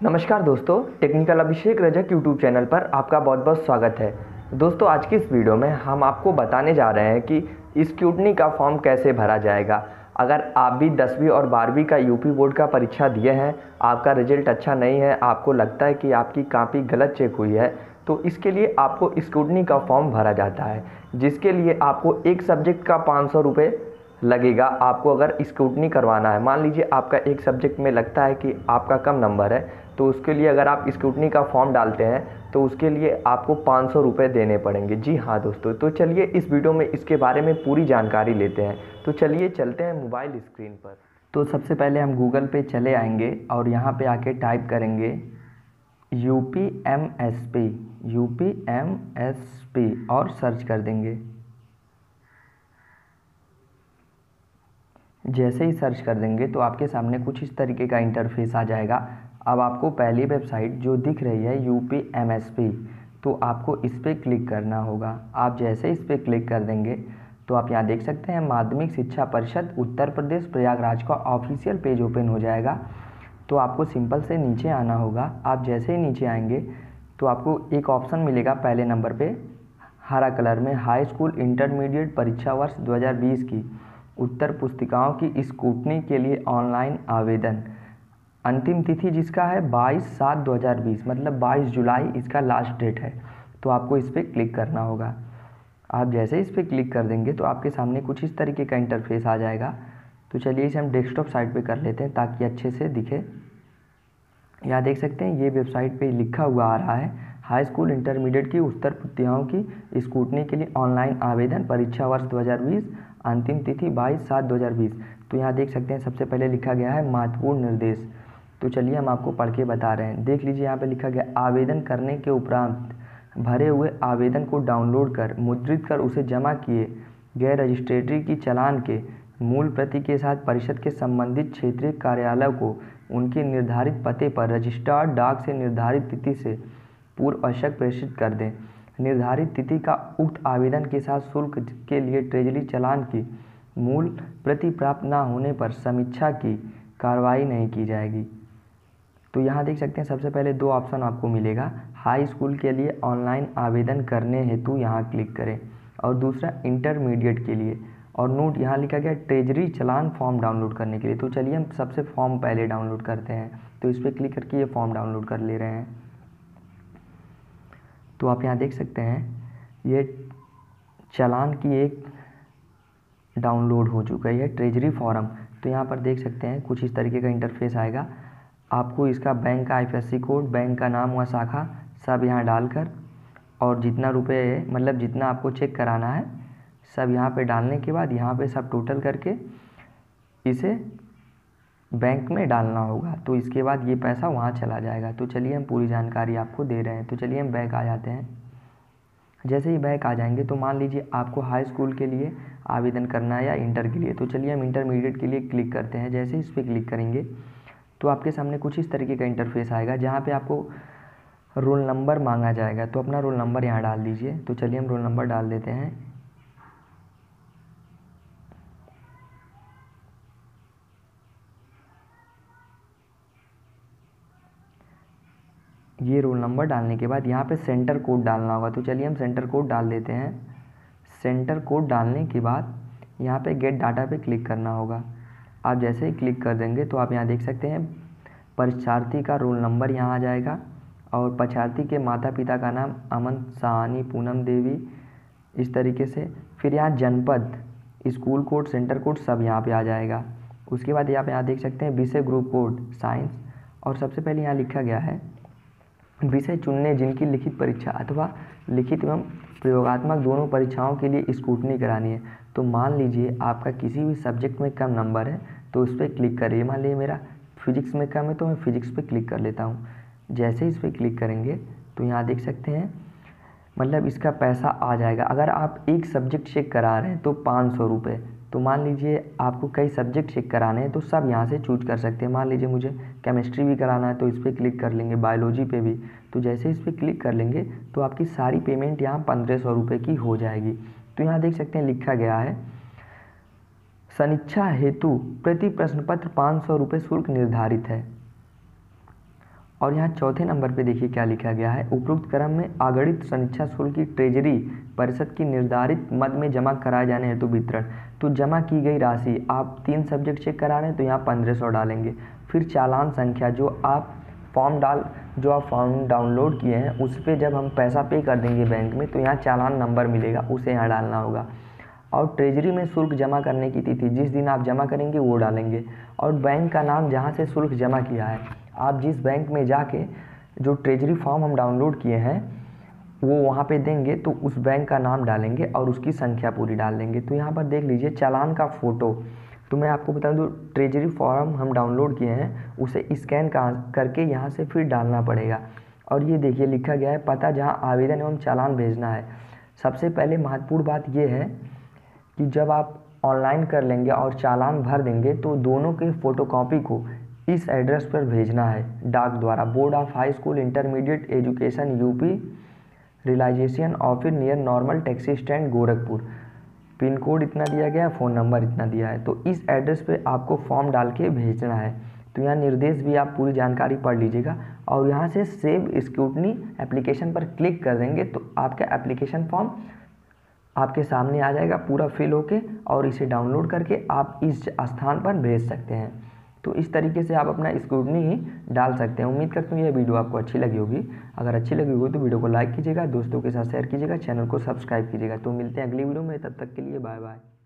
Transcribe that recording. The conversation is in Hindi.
नमस्कार दोस्तों, technical Abhishek Rajak YouTube channel पर आपका बहुत बहुत स्वागत है। दोस्तों, आज की इस वीडियो में हम आपको बताने जा रहे हैं कि स्क्रूटनी का फॉर्म कैसे भरा जाएगा। अगर आप भी 10वीं और 12वीं का यूपी बोर्ड का परीक्षा दिए हैं, आपका रिजल्ट अच्छा नहीं है, आपको लगता है कि आपकी कॉपी गलत चेक हुई है, तो इसके लिए आपको स्क्रूटनी का फॉर्म भरा जाता है, जिसके लिए आपको एक सब्जेक्ट का 500 रुपये लगेगा। आपको अगर स्क्रूटनी करवाना है, मान लीजिए आपका एक सब्जेक्ट में लगता है कि आपका कम नंबर है, तो उसके लिए अगर आप स्क्रूटनी का फॉर्म डालते हैं तो उसके लिए आपको 500 रुपये देने पड़ेंगे। जी हाँ दोस्तों, तो चलिए इस वीडियो में इसके बारे में पूरी जानकारी लेते हैं। तो चलिए चलते हैं मोबाइल स्क्रीन पर। तो सबसे पहले हम गूगल पे चले आएंगे और यहाँ पे आके टाइप करेंगे यूपीएमएसपी और सर्च कर देंगे। जैसे ही सर्च कर देंगे तो आपके सामने कुछ इस तरीके का इंटरफेस आ जाएगा। अब आपको पहली वेबसाइट जो दिख रही है यूपीएमएसपी, तो आपको इस पर क्लिक करना होगा। आप जैसे इस पर क्लिक कर देंगे तो आप यहाँ देख सकते हैं माध्यमिक शिक्षा परिषद उत्तर प्रदेश प्रयागराज का ऑफिशियल पेज ओपन हो जाएगा। तो आपको सिंपल से नीचे आना होगा। आप जैसे ही नीचे आएंगे तो आपको एक ऑप्शन मिलेगा पहले नंबर पे हरा कलर में, हाई स्कूल इंटरमीडिएट परीक्षा वर्ष 2020 की उत्तर पुस्तिकाओं की स्क्रूटनी के लिए ऑनलाइन आवेदन। अंतिम तिथि जिसका है 22/7/2020, मतलब 22 जुलाई इसका लास्ट डेट है। तो आपको इस पर क्लिक करना होगा। आप जैसे इस पर क्लिक कर देंगे तो आपके सामने कुछ इस तरीके का इंटरफेस आ जाएगा। तो चलिए इसे हम डेस्कटॉप साइट पे कर लेते हैं ताकि अच्छे से दिखे। यहाँ देख सकते हैं ये वेबसाइट पे लिखा हुआ आ रहा है, हाई स्कूल इंटरमीडिएट की उत्तर पुस्तिकाओं की स्क्रूटनी के लिए ऑनलाइन आवेदन, परीक्षा वर्ष 2020, अंतिम तिथि 22/7/2020। तो यहाँ देख सकते हैं सबसे पहले लिखा गया है महत्वपूर्ण निर्देश। तो चलिए हम आपको पढ़ के बता रहे हैं। देख लीजिए यहाँ पे लिखा गया, आवेदन करने के उपरांत भरे हुए आवेदन को डाउनलोड कर मुद्रित कर उसे जमा किए गए रजिस्ट्रेटरी की चालान के मूल प्रति के साथ परिषद के संबंधित क्षेत्रीय कार्यालय को उनके निर्धारित पते पर रजिस्टर्ड डाक से निर्धारित तिथि से पूर्व आवश्यक प्रेषित कर दें। निर्धारित तिथि का उक्त आवेदन के साथ शुल्क के लिए ट्रेजरी चालान की मूल प्रति प्राप्त न होने पर समीक्षा की कार्रवाई नहीं की जाएगी। तो यहाँ देख सकते हैं सबसे पहले दो ऑप्शन आपको मिलेगा, हाई स्कूल के लिए ऑनलाइन आवेदन करने हेतु यहाँ क्लिक करें, और दूसरा इंटरमीडिएट के लिए। और नोट यहाँ लिखा गया ट्रेजरी चालान फॉर्म डाउनलोड करने के लिए। तो चलिए हम सबसे फॉर्म पहले डाउनलोड करते हैं। तो इस पर क्लिक करके ये फॉर्म डाउनलोड कर ले रहे हैं। तो आप यहाँ देख सकते हैं ये चालान की एक डाउनलोड हो चुका है, ट्रेजरी फॉर्म। तो यहाँ पर देख सकते हैं कुछ इस तरीके का इंटरफेस आएगा। आपको इसका बैंक का आईएफएससी कोड, बैंक का नाम व शाखा सब यहाँ डालकर, और जितना रुपये मतलब जितना आपको चेक कराना है सब यहाँ पे डालने के बाद यहाँ पे सब टोटल करके इसे बैंक में डालना होगा। तो इसके बाद ये पैसा वहाँ चला जाएगा। तो चलिए हम पूरी जानकारी आपको दे रहे हैं। तो चलिए हम बैक आ जाते हैं। जैसे ही बैक आ जाएंगे तो मान लीजिए आपको हाई स्कूल के लिए आवेदन करना है या इंटर के लिए। तो चलिए हम इंटरमीडिएट के लिए क्लिक करते हैं। जैसे इस पर क्लिक करेंगे तो आपके सामने कुछ इस तरीके का इंटरफेस आएगा जहाँ पे आपको रोल नंबर मांगा जाएगा। तो अपना रोल नंबर यहाँ डाल दीजिए। तो चलिए हम रोल नंबर डाल देते हैं। ये रोल नंबर डालने के बाद यहाँ पे सेंटर कोड डालना होगा। तो चलिए हम सेंटर कोड डाल देते हैं। सेंटर कोड डालने के बाद यहाँ पे गेट डाटा पे क्लिक करना होगा। आप जैसे ही क्लिक कर देंगे तो आप यहाँ देख सकते हैं परीक्षार्थी का रोल नंबर यहाँ आ जाएगा, और परीक्षार्थी के माता पिता का नाम अमन साहनी पूनम देवी, इस तरीके से। फिर यहाँ जनपद, स्कूल कोड, सेंटर कोड सब यहाँ पे आ जाएगा। उसके बाद यहाँ देख सकते हैं विषय ग्रुप कोड साइंस, और सबसे पहले यहाँ लिखा गया है विषय चुनने जिनकी लिखित परीक्षा अथवा लिखित एवं प्रयोगात्मक दोनों परीक्षाओं के लिए स्क्रूटनी करानी है। तो मान लीजिए आपका किसी भी सब्जेक्ट में कम नंबर है तो उस पर क्लिक करिए। मान लीजिए मेरा फिजिक्स में कम है तो मैं फिजिक्स पे क्लिक कर लेता हूँ। जैसे इस पर क्लिक करेंगे तो यहाँ देख सकते हैं मतलब इसका पैसा आ जाएगा। अगर आप एक सब्जेक्ट चेक करा रहे हैं तो 500 रुपये। तो मान लीजिए आपको कई सब्जेक्ट चेक कराने हैं तो सब यहाँ से चूज कर सकते हैं। मान लीजिए मुझे केमिस्ट्री भी कराना है तो इस पर क्लिक कर लेंगे, बायोलॉजी पे भी। तो जैसे इस पर क्लिक कर लेंगे तो आपकी सारी पेमेंट यहाँ 1500 रुपये की हो जाएगी। तो यहाँ देख सकते हैं लिखा गया है समीक्षा हेतु प्रति प्रश्न पत्र 500 रुपये शुल्क निर्धारित है। और यहाँ चौथे नंबर पे देखिए क्या लिखा गया है, उपरोक्त क्रम में अगणित समीक्षा शुल्क की ट्रेजरी परिषद की निर्धारित मद में जमा कराए जाने हेतु वितरण। तो जमा की गई राशि आप 3 सब्जेक्ट चेक करा रहे हैं तो यहाँ 1500 डालेंगे। फिर चालान संख्या जो आप फॉर्म डाउनलोड किए हैं उस पर जब हम पैसा पे कर देंगे बैंक में तो यहाँ चालान नंबर मिलेगा, उसे यहाँ डालना होगा। और ट्रेजरी में शुल्क जमा करने की तिथि जिस दिन आप जमा करेंगे वो डालेंगे। और बैंक का नाम जहाँ से शुल्क जमा किया है, आप जिस बैंक में जाके जो ट्रेजरी फॉर्म हम डाउनलोड किए हैं वो वहाँ पे देंगे तो उस बैंक का नाम डालेंगे और उसकी संख्या पूरी डाल देंगे। तो यहाँ पर देख लीजिए चालान का फ़ोटो, तो मैं आपको बता दूँ ट्रेजरी फॉर्म हम डाउनलोड किए हैं उसे स्कैन करके यहाँ से फिर डालना पड़ेगा। और ये देखिए लिखा गया है पता जहाँ आवेदन एवं चालान भेजना है। सबसे पहले महत्वपूर्ण बात ये है कि जब आप ऑनलाइन कर लेंगे और चालान भर देंगे तो दोनों के फ़ोटोकॉपी को इस एड्रेस पर भेजना है डाक द्वारा, board of high school intermediate education UP realisation office near normal taxi stand Gorakhpur, pin code इतना दिया गया है, फ़ोन नंबर इतना दिया है। तो इस एड्रेस पे आपको फॉर्म डाल के भेजना है। तो यहाँ निर्देश भी आप पूरी जानकारी पढ़ लीजिएगा और यहाँ से सेव स्क्रूटनी एप्लीकेशन पर क्लिक कर देंगे तो आपका एप्लीकेशन फॉर्म आपके सामने आ जाएगा पूरा फिल होके, और इसे डाउनलोड करके आप इस स्थान पर भेज सकते हैं। तो इस तरीके से आप अपना स्क्रूटनी ही डाल सकते हैं। उम्मीद करता हूँ यह वीडियो आपको अच्छी लगी होगी। अगर अच्छी लगी होगी तो वीडियो को लाइक कीजिएगा, दोस्तों के साथ शेयर कीजिएगा, चैनल को सब्सक्राइब कीजिएगा। तो मिलते हैं अगली वीडियो में, तब तक के लिए बाय बाय।